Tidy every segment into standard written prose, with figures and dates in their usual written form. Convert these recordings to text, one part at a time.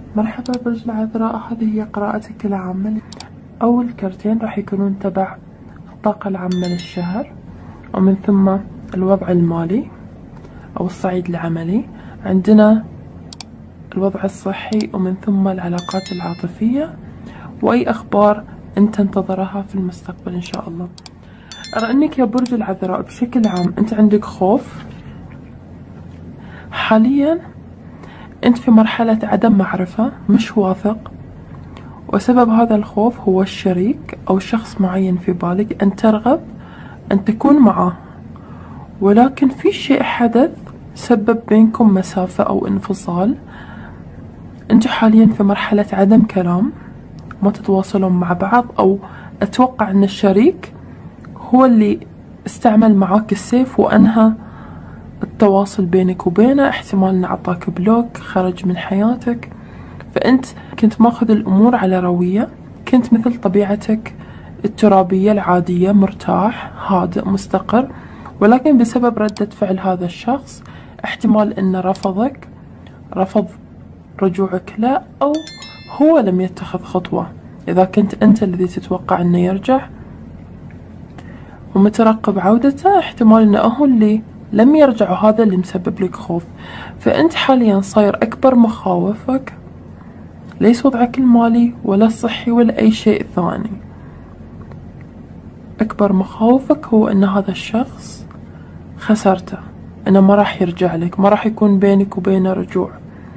مرحبا برج العذراء، هذه هي قراءتك العامة. أول كرتين راح يكونون تبع الطاقة العامة للشهر، ومن ثم الوضع المالي أو الصعيد العملي، عندنا الوضع الصحي، ومن ثم العلاقات العاطفية، وأي أخبار أنت تنتظرها في المستقبل إن شاء الله. أرى أنك يا برج العذراء بشكل عام أنت عندك خوف حاليا، أنت في مرحلة عدم معرفة، مش واثق، وسبب هذا الخوف هو الشريك أو شخص معين في بالك أن ترغب أن تكون معه، ولكن في شيء حدث سبب بينكم مسافة أو انفصال. أنتوا حاليا في مرحلة عدم كلام، ما تتواصلون مع بعض، أو أتوقع أن الشريك هو اللي استعمل معاك السيف وأنهى التواصل بينك وبينه. احتمال أنه أعطاك بلوك، خرج من حياتك، فأنت كنت ماخذ الأمور على روية، كنت مثل طبيعتك الترابية العادية، مرتاح هادئ مستقر، ولكن بسبب ردة فعل هذا الشخص احتمال أنه رفضك، رفض رجوعك له، أو هو لم يتخذ خطوة. إذا كنت أنت الذي تتوقع أنه يرجع ومترقب عودته، احتمال أنه هو اللي لم يرجع، وهذا اللي مسبب لك خوف. فأنت حاليا صاير أكبر مخاوفك ليس وضعك المالي ولا الصحي ولا أي شيء ثاني، أكبر مخاوفك هو أن هذا الشخص خسرته، أنه ما راح يرجع لك، ما راح يكون بينك وبينه رجوع.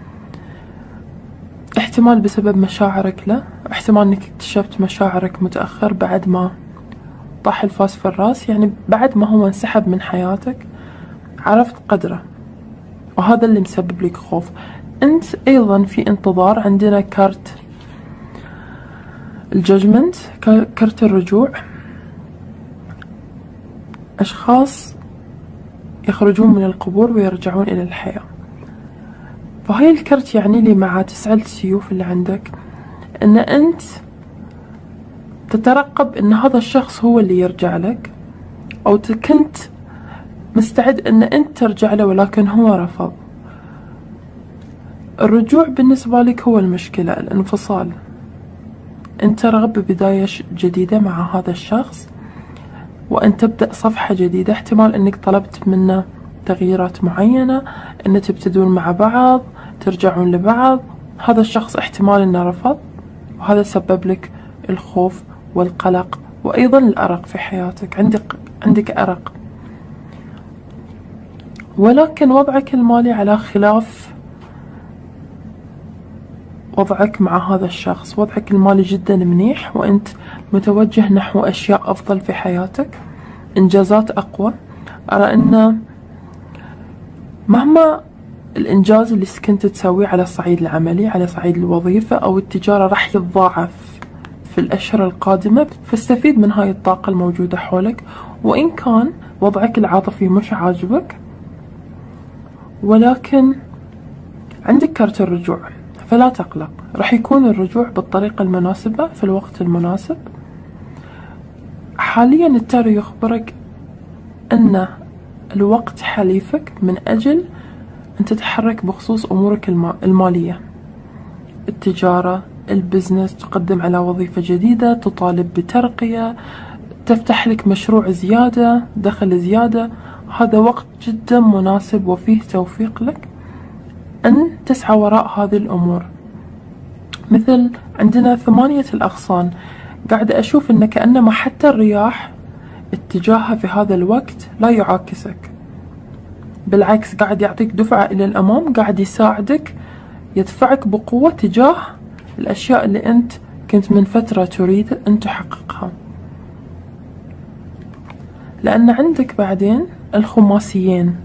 احتمال بسبب مشاعرك له، احتمال أنك اكتشفت مشاعرك متأخر بعد ما طاح الفاس في الراس، يعني بعد ما هو انسحب من حياتك عرفت قدره، وهذا اللي مسبب لك خوف. أنت أيضا في انتظار. عندنا كارت الججمنت، كارت الرجوع، أشخاص يخرجون من القبور ويرجعون إلى الحياة. فهاي الكرت يعني لي مع 9 السيوف اللي عندك أن أنت تترقب أن هذا الشخص هو اللي يرجع لك، أو كنت مستعد أن أنت ترجع له ولكن هو رفض. الرجوع بالنسبة لك هو المشكلة، الانفصال. أنت ترغب ببداية جديدة مع هذا الشخص وأن تبدأ صفحة جديدة. احتمال أنك طلبت منه تغييرات معينة، أن تبتدون مع بعض، ترجعون لبعض. هذا الشخص احتمال أنه رفض، وهذا سبب لك الخوف والقلق، وأيضا الأرق في حياتك. عندك أرق، ولكن وضعك المالي على خلاف وضعك مع هذا الشخص. وضعك المالي جدا منيح، وأنت متوجه نحو أشياء أفضل في حياتك، إنجازات أقوى. أرى أن مهما الإنجاز اللي كنت تسويه على الصعيد العملي، على صعيد الوظيفة أو التجارة، راح يتضاعف في الأشهر القادمة، فاستفيد من هاي الطاقة الموجودة حولك. وإن كان وضعك العاطفي مش عاجبك، ولكن عندك كارت الرجوع، فلا تقلق، راح يكون الرجوع بالطريقة المناسبة في الوقت المناسب. حاليا التارو يخبرك أن الوقت حليفك من أجل أن تتحرك بخصوص أمورك المالية، التجارة، البزنس، تقدم على وظيفة جديدة، تطالب بترقية، تفتح لك مشروع زيادة، دخل زيادة. هذا وقت جدا مناسب وفيه توفيق لك أن تسعى وراء هذه الأمور. مثل عندنا 8 الأغصان، قاعدة أشوف أن كأنما حتى الرياح اتجاهها في هذا الوقت لا يعاكسك، بالعكس قاعد يعطيك دفعة إلى الأمام، قاعد يساعدك، يدفعك بقوة تجاه الأشياء اللي أنت كنت من فترة تريد أن تحققها. لأن عندك بعدين الخماسيين،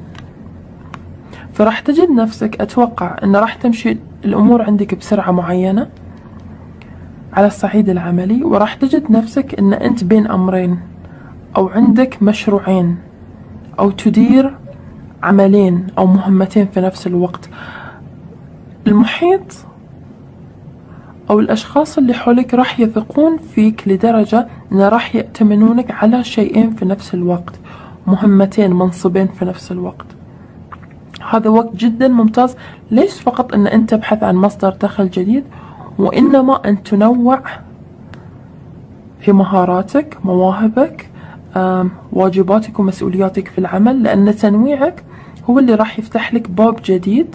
فراح تجد نفسك، أتوقع أن راح تمشي الأمور عندك بسرعة معينة على الصعيد العملي، وراح تجد نفسك أن أنت بين أمرين، أو عندك مشروعين، أو تدير عملين أو مهمتين في نفس الوقت. المحيط أو الأشخاص اللي حولك راح يثقون فيك لدرجة أن راح يأتمنونك على شيئين في نفس الوقت، مهمتين، منصبين في نفس الوقت. هذا وقت جدا ممتاز. ليس فقط أن أنت تبحث عن مصدر دخل جديد، وإنما أن تنوع في مهاراتك، مواهبك، واجباتك ومسؤولياتك في العمل، لأن تنويعك هو اللي راح يفتح لك باب جديد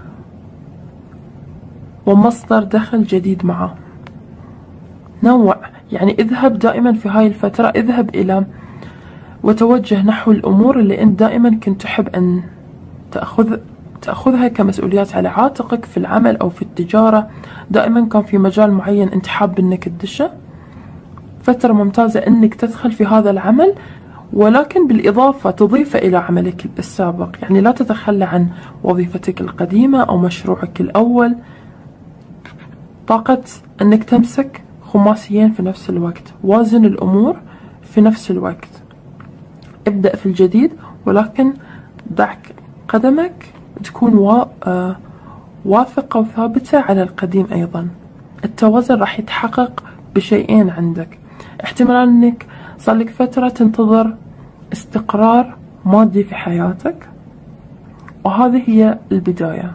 ومصدر دخل جديد معه. نوع، يعني اذهب دائما في هاي الفترة، اذهب إلى وتوجه نحو الأمور اللي أنت دائما كنت تحب أن تأخذها كمسؤوليات على عاتقك في العمل أو في التجارة. دائما كان في مجال معين أنت حاب أنك تدشه، فترة ممتازة أنك تدخل في هذا العمل، ولكن بالإضافة تضيف إلى عملك السابق. يعني لا تتخلى عن وظيفتك القديمة أو مشروعك الأول. طاقة أنك تمسك خماسيين في نفس الوقت، وازن الأمور في نفس الوقت. ابدأ في الجديد، ولكن ضع قدمك تكون واثقة وثابتة على القديم أيضا. التوازن راح يتحقق بشيئين عندك. احتمال أنك صار لك فترة تنتظر استقرار مادي في حياتك، وهذه هي البداية،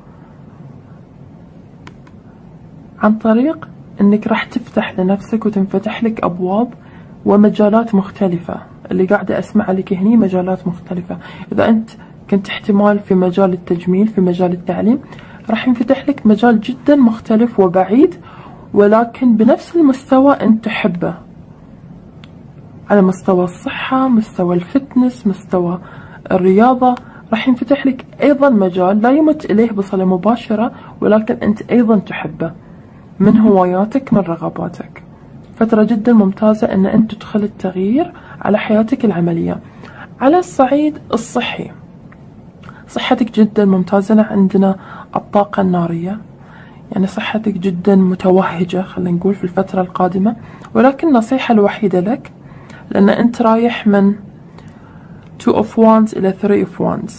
عن طريق أنك راح تفتح لنفسك وتنفتح لك أبواب ومجالات مختلفة. اللي قاعدة أسمع لك هني مجالات مختلفة. إذا أنت كنت احتمال في مجال التجميل، في مجال التعليم، راح ينفتح لك مجال جدا مختلف وبعيد، ولكن بنفس المستوى أنت تحبه، على مستوى الصحة، مستوى الفتنس، مستوى الرياضة. راح ينفتح لك أيضا مجال لا يمت إليه بصلة مباشرة، ولكن أنت أيضا تحبه، من هواياتك، من رغباتك. فترة جدا ممتازة أن أنت تدخل التغيير على حياتك العملية. على الصعيد الصحي، صحتك جدا ممتازة. عندنا الطاقة النارية، يعني صحتك جدا متوهجة خلينا نقول في الفترة القادمة. ولكن النصيحة الوحيدة لك، لأن أنت رايح من 2 of Wands إلى 3 of Wands،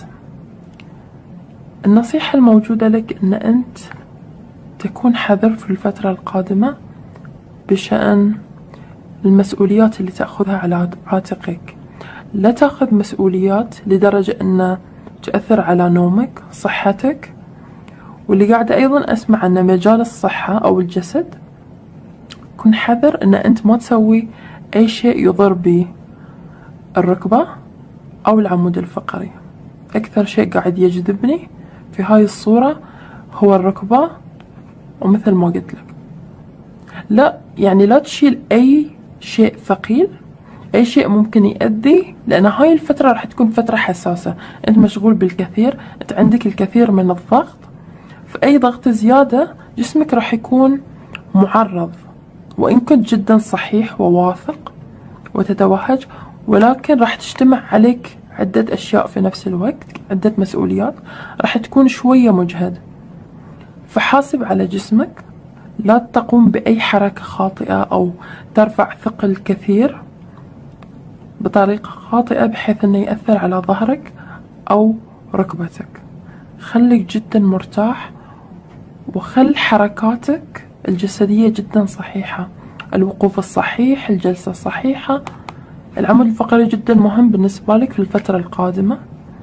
النصيحة الموجودة لك أن أنت تكون حذر في الفترة القادمة بشأن المسؤوليات اللي تأخذها على عاتقك. لا تأخذ مسؤوليات لدرجة أن تؤثر على نومك، صحتك. واللي قاعدة أيضا أسمع أن مجال الصحة أو الجسد، كن حذر أن أنت ما تسوي أي شيء يضر بالركبة أو العمود الفقري. أكثر شيء قاعد يجذبني في هاي الصورة هو الركبة، ومثل ما قلت لك لا، يعني لا تشيل أي شيء ثقيل، أي شيء ممكن يؤذي، لأن هاي الفترة راح تكون فترة حساسة. أنت مشغول بالكثير، أنت عندك الكثير من الضغط، فأي ضغط زيادة جسمك راح يكون معرض. وإن كنت جدا صحيح وواثق وتتوهج، ولكن راح تجتمع عليك عدة أشياء في نفس الوقت، عدة مسؤوليات، راح تكون شوية مجهد. فحاسب على جسمك، لا تقوم بأي حركة خاطئة أو ترفع ثقل كثير بطريقة خاطئة بحيث أنه يأثر على ظهرك أو ركبتك. خليك جدا مرتاح، وخل حركاتك الجسدية جدا صحيحة، الوقوف الصحيح، الجلسة الصحيحة. العمود الفقري جدا مهم بالنسبة لك في الفترة القادمة،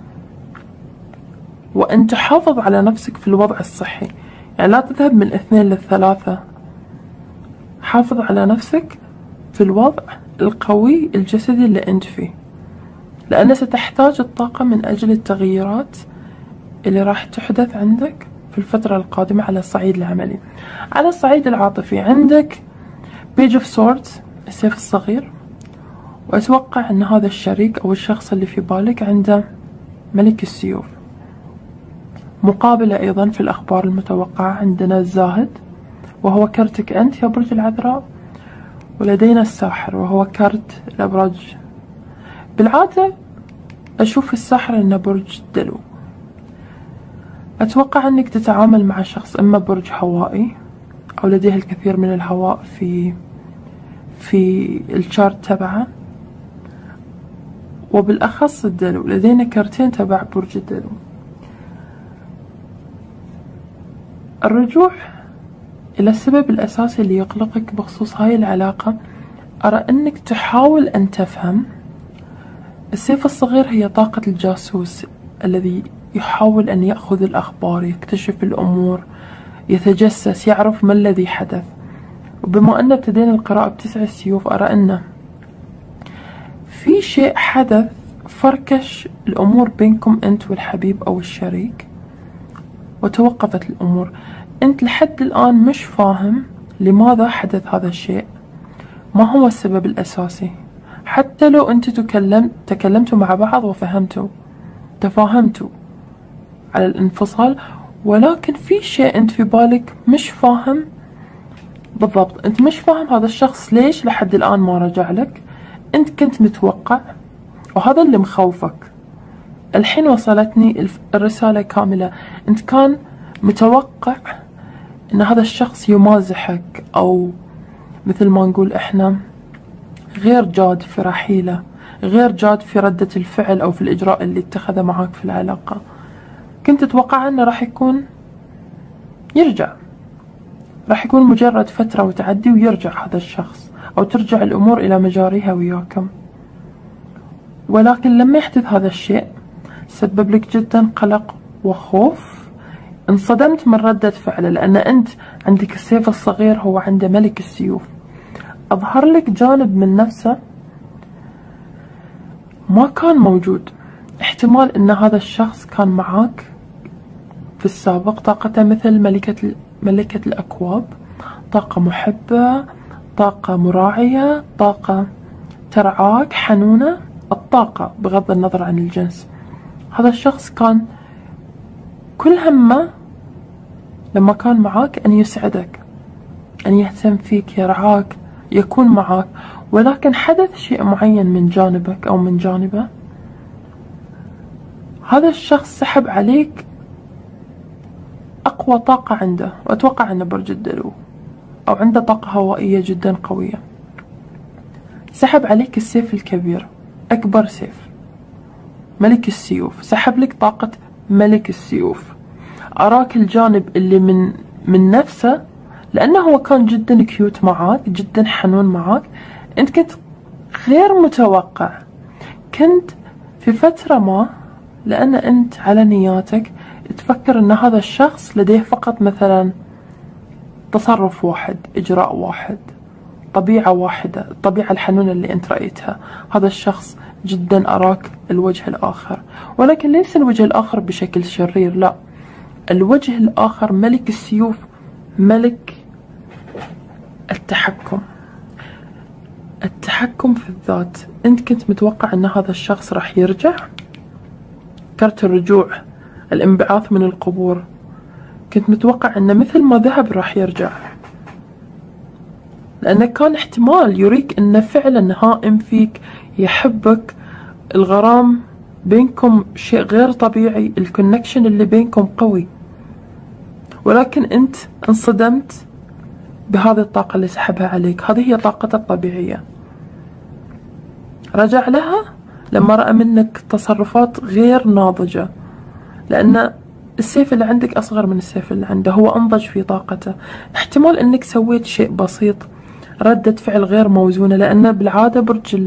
وأن تحافظ على نفسك في الوضع الصحي. يعني لا تذهب من 2 ل3، حافظ على نفسك في الوضع القوي الجسدي اللي أنت فيه، لأن ستحتاج الطاقة من أجل التغييرات اللي راح تحدث عندك في الفترة القادمة على الصعيد العملي. على الصعيد العاطفي عندك Page of Swords، السيف الصغير، وأتوقع أن هذا الشريك أو الشخص اللي في بالك عنده ملك السيوف. مقابلة أيضا في الأخبار المتوقعة عندنا الزاهد، وهو كرتك أنت يا برج العذراء، ولدينا الساحر وهو كرت الأبراج. بالعادة أشوف الساحر إنه برج الدلو. أتوقع أنك تتعامل مع شخص إما برج هوائي أو لديه الكثير من الهواء في الشارت تبعه، وبالأخص الدلو. لدينا كرتين تبع برج الدلو. الرجوع إلى السبب الأساسي اللي يقلقك بخصوص هاي العلاقة، أرى أنك تحاول أن تفهم. السيف الصغير هي طاقة الجاسوس الذي يحاول أن يأخذ الأخبار، يكتشف الأمور، يتجسس، يعرف ما الذي حدث. وبما أن ابتدينا القراءة بتسع السيوف، أرى أن في شيء حدث فركش الأمور بينكم أنت والحبيب أو الشريك، وتوقفت الأمور. أنت لحد الآن مش فاهم لماذا حدث هذا الشيء، ما هو السبب الأساسي. حتى لو أنت تكلمتوا مع بعض وفهمتوا، تفاهمتوا على الانفصال، ولكن في شيء أنت في بالك مش فاهم بالضبط. أنت مش فاهم هذا الشخص ليش لحد الآن ما رجع لك. أنت كنت متوقع، وهذا اللي مخوفك. الحين وصلتني الرسالة كاملة. أنت كان متوقع أن هذا الشخص يمازحك، أو مثل ما نقول إحنا غير جاد في رحيله، غير جاد في ردة الفعل أو في الإجراء اللي اتخذه معك في العلاقة. كنت تتوقع أنه راح يرجع، راح يكون مجرد فترة وتعدي ويرجع هذا الشخص، أو ترجع الأمور إلى مجاريها وياكم. ولكن لما يحدث هذا الشيء سبب لك جدا قلق وخوف. انصدمت من ردة فعله، لأن أنت عندك السيف الصغير، هو عنده ملك السيوف. أظهر لك جانب من نفسه ما كان موجود. احتمال أن هذا الشخص كان معاك في السابق، طاقته مثل ملكة الأكواب، طاقة محبة، طاقة مراعية، طاقة ترعاك، حنونة. الطاقة بغض النظر عن الجنس. هذا الشخص كان كل همه لما كان معاك أن يسعدك، أن يهتم فيك، يرعاك، يكون معاك. ولكن حدث شيء معين من جانبك أو من جانبه، هذا الشخص سحب عليك أقوى طاقة عنده، وأتوقع أنه برج الدلو، أو عنده طاقة هوائية جدا قوية. سحب عليك السيف الكبير، أكبر سيف، ملك السيوف. سحب لك طاقة ملك السيوف. أراك الجانب اللي من نفسه، لأنه هو كان جدا كيوت معاك، جدا حنون معاك. أنت كنت غير متوقع، كنت في فترة ما، لأن أنت على نياتك تفكر أن هذا الشخص لديه فقط مثلا تصرف واحد، إجراء واحد، طبيعة واحدة، الطبيعة الحنونة اللي أنت رأيتها. هذا الشخص جدا أراك الوجه الآخر، ولكن ليس الوجه الآخر بشكل شرير، لا، الوجه الآخر ملك السيوف، ملك التحكم في الذات. أنت كنت متوقع أن هذا الشخص راح يرجع، كرت الرجوع، الانبعاث من القبور. كنت متوقع أنه مثل ما ذهب راح يرجع، لأنه كان احتمال يريك أنه فعلا هائم فيك، يحبك، الغرام بينكم شيء غير طبيعي، الكونكشن اللي بينكم قوي. ولكن أنت انصدمت بهذه الطاقة اللي سحبها عليك. هذه هي طاقته الطبيعية. رجع لها لما رأى منك تصرفات غير ناضجة، لأن السيف اللي عندك أصغر من السيف اللي عنده، هو أنضج في طاقته. احتمال أنك سويت شيء بسيط، ردة فعل غير موزونة، لأن بالعادة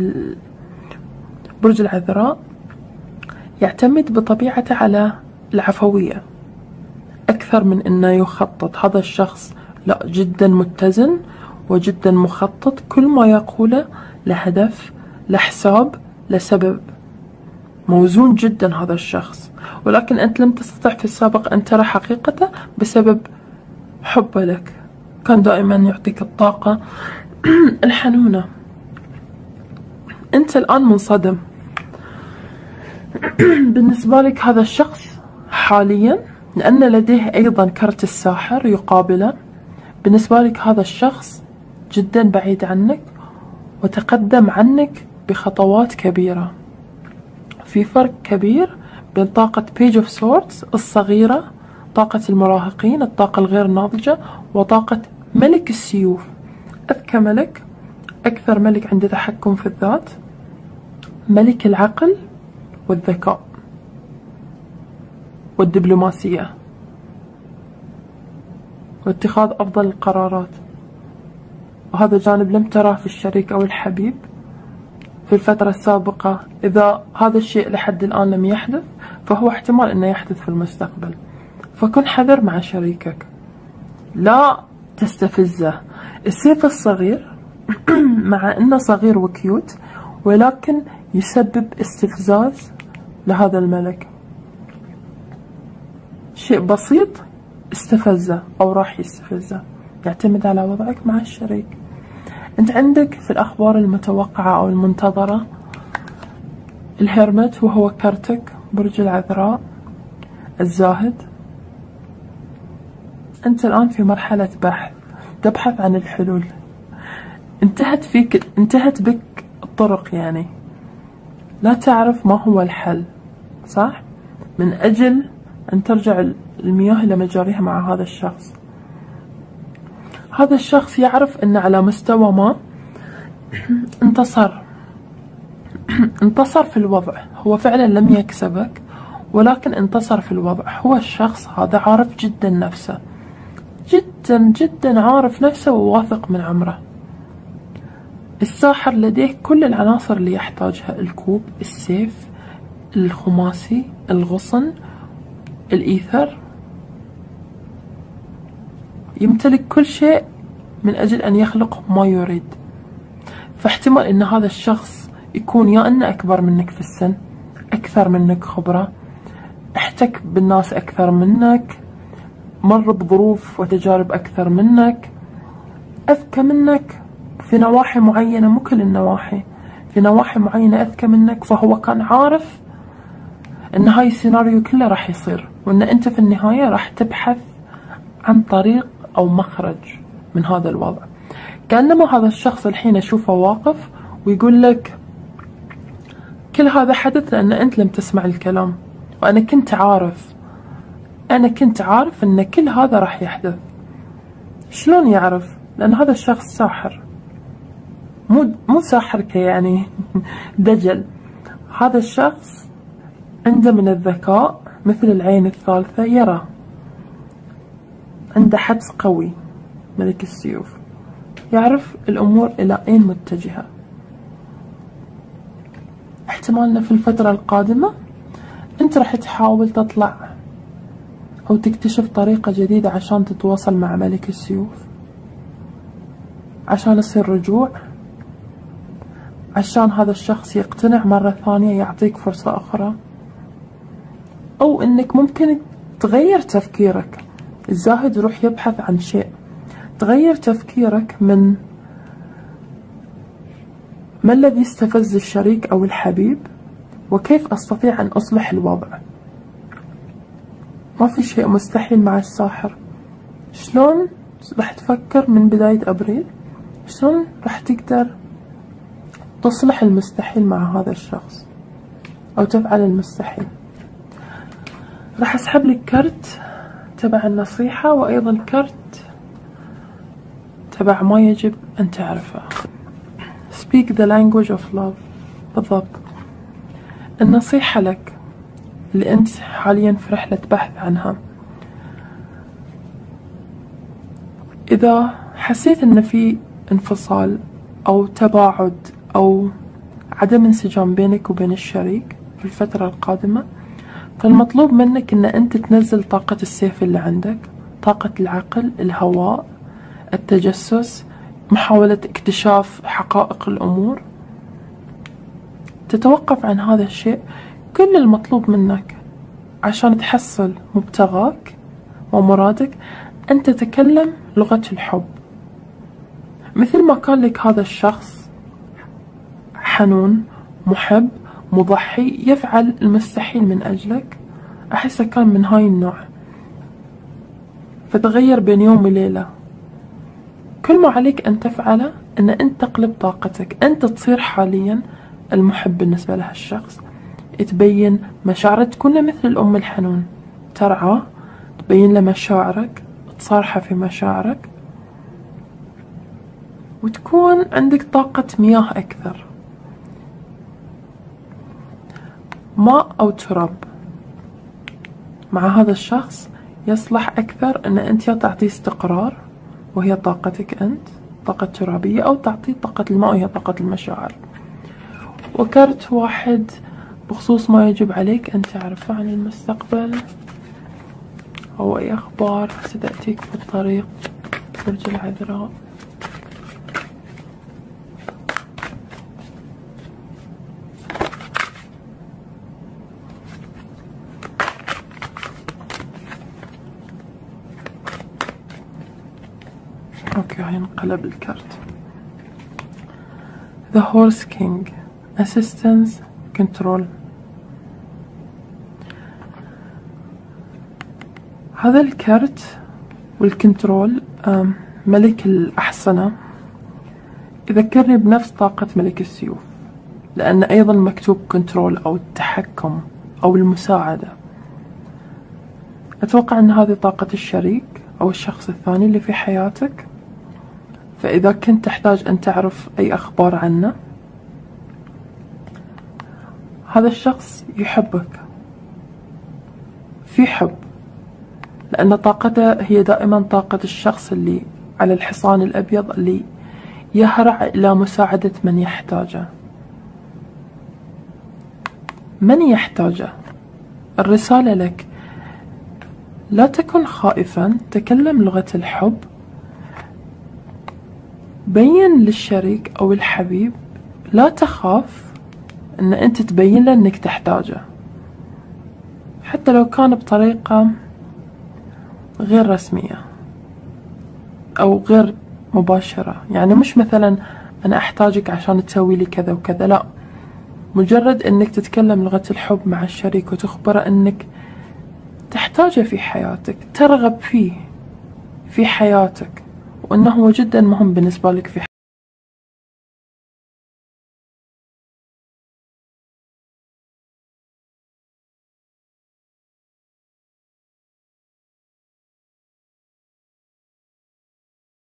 برج العذراء يعتمد بطبيعته على العفوية أكثر من أنه يخطط. هذا الشخص لا، جدا متزن وجدا مخطط، كل ما يقوله لهدف، لحساب، لسبب، موزون جدا هذا الشخص. ولكن أنت لم تستطع في السابق أن ترى حقيقته بسبب حبه لك. كان دائما يعطيك الطاقة الحنونة. أنت الآن منصدم. بالنسبة لك هذا الشخص حاليا، لأن لديه أيضا كرت الساحر يقابله، بالنسبة لك هذا الشخص جدا بعيد عنك وتقدم عنك بخطوات كبيرة. في فرق كبير بين طاقة Page of Swords الصغيرة، طاقة المراهقين، الطاقة الغير ناضجة، وطاقة ملك السيوف، أذكى ملك، أكثر ملك عنده تحكم في الذات، ملك العقل والذكاء والدبلوماسية واتخاذ أفضل القرارات. وهذا جانب لم تراه في الشريك أو الحبيب في الفترة السابقة. إذا هذا الشيء لحد الآن لم يحدث، فهو احتمال انه يحدث في المستقبل. فكن حذر مع شريكك، لا تستفزه. السيف الصغير مع انه صغير وكيوت ولكن يسبب استفزاز لهذا الملك. شيء بسيط استفزه او راح يستفزه، يعتمد على وضعك مع الشريك. انت عندك في الاخبار المتوقعة او المنتظرة الهرمت، وهو كرتك برج العذراء الزاهد. انت الان في مرحلة بحث، تبحث عن الحلول. انتهت بك الطرق، يعني لا تعرف ما هو الحل، صح؟ من اجل ان ترجع المياه الى مجاريها مع هذا الشخص. هذا الشخص يعرف ان على مستوى ما انتصر في الوضع. هو فعلا لم يكسبك ولكن انتصر في الوضع. هو الشخص هذا عارف جدا نفسه، جدا جدا عارف نفسه وواثق من عمره. الساحر لديه كل العناصر اللي يحتاجها: الكوب، السيف، الخماسي، الغصن، الإيثر. يمتلك كل شيء من أجل أن يخلق ما يريد. فاحتمال أن هذا الشخص يكون يا أنه أكبر منك في السن، أكثر منك خبرة، احتك بالناس أكثر منك، مر بظروف وتجارب أكثر منك، أذكى منك في نواحي معينة، مو كل النواحي، في نواحي معينة أذكى منك. فهو كان عارف أن هاي السيناريو كله راح يصير، وأن أنت في النهاية راح تبحث عن طريق أو مخرج من هذا الوضع. كأنما هذا الشخص الحين أشوفه واقف ويقول لك كل هذا حدث لأن أنت لم تسمع الكلام، وأنا كنت عارف أن كل هذا راح يحدث. شلون يعرف؟ لأن هذا الشخص ساحر، مو ساحر يعني دجل. هذا الشخص عنده من الذكاء مثل العين الثالثة، يرى، عنده حدس قوي. ملك السيوف يعرف الأمور إلى أين متجهة. احتمالنا في الفترة القادمة أنت راح تحاول تطلع أو تكتشف طريقة جديدة عشان تتواصل مع ملك السيوف، عشان يصير رجوع، عشان هذا الشخص يقتنع مرة ثانية، يعطيك فرصة أخرى. أو إنك ممكن تغير تفكيرك. الزاهد يروح يبحث عن شيء، تغير تفكيرك من ما الذي يستفز الشريك أو الحبيب، وكيف أستطيع أن أصلح الوضع. ما في شيء مستحيل مع الساحر. شلون راح تفكر من بداية أبريل؟ شلون راح تقدر تصلح المستحيل مع هذا الشخص أو تفعل المستحيل؟ راح أسحب لك كرت تبع النصيحة، وأيضا كرت تبع ما يجب أن تعرفه. Speak the language of love. بالضبط النصيحة لك اللي أنت حاليا في رحلة بحث عنها. إذا حسيت أن في انفصال أو تباعد أو عدم انسجام بينك وبين الشريك في الفترة القادمة، فالمطلوب منك أن أنت تنزل طاقة السيف اللي عندك، طاقة العقل، الهواء، التجسس، محاولة اكتشاف حقائق الأمور. تتوقف عن هذا الشيء. كل المطلوب منك عشان تحصل مبتغاك ومرادك أن تتكلم لغة الحب. مثل ما كان لك هذا الشخص حنون، محب، مضحي، يفعل المستحيل من أجلك، أحسه كان من هاي النوع. فتغير بين يوم وليلة. كل ما عليك أن تفعله أن أنت تقلب طاقتك، أنت تصير حاليا المحب بالنسبة لهالشخص. تبين مشاعرك، تكون له مثل الأم الحنون، ترعاه، تبين له مشاعرك، تصارحه في مشاعرك، وتكون عندك طاقة مياه أكثر، ماء أو تراب. مع هذا الشخص يصلح أكثر أن أنت تعطيه استقرار وهي طاقتك أنت، طاقة ترابية، أو تعطيه طاقة الماء وهي طاقة المشاعر. وكرت واحد بخصوص ما يجب عليك أن تعرفه عن المستقبل أو أي أخبار ستأتيك في الطريق. برج العذراء. اوكي، هاي انقلب الكارت. The Horse King. Assistance. Control. هذا الكارت والكنترول ملك الأحصنة يذكرني بنفس طاقة ملك السيوف، لأن أيضا مكتوب كنترول أو التحكم أو المساعدة. أتوقع أن هذه طاقة الشريك أو الشخص الثاني اللي في حياتك. فإذا كنت تحتاج أن تعرف أي أخبار عنه، هذا الشخص يحبك، في حب، لأن طاقته هي دائما طاقة الشخص اللي على الحصان الأبيض اللي يهرع إلى مساعدة من يحتاجه. من يحتاجه. الرسالة لك: لا تكن خائفا، تكلم لغة الحب، بين للشريك أو الحبيب، لا تخاف أن أنت تبين له أنك تحتاجه، حتى لو كان بطريقة غير رسمية أو غير مباشرة. يعني مش مثلا أنا أحتاجك عشان تسوي لي كذا وكذا، لا، مجرد أنك تتكلم لغة الحب مع الشريك وتخبره أنك تحتاجه في حياتك، ترغب فيه في حياتك، وأنه هو جدا مهم بالنسبة لك في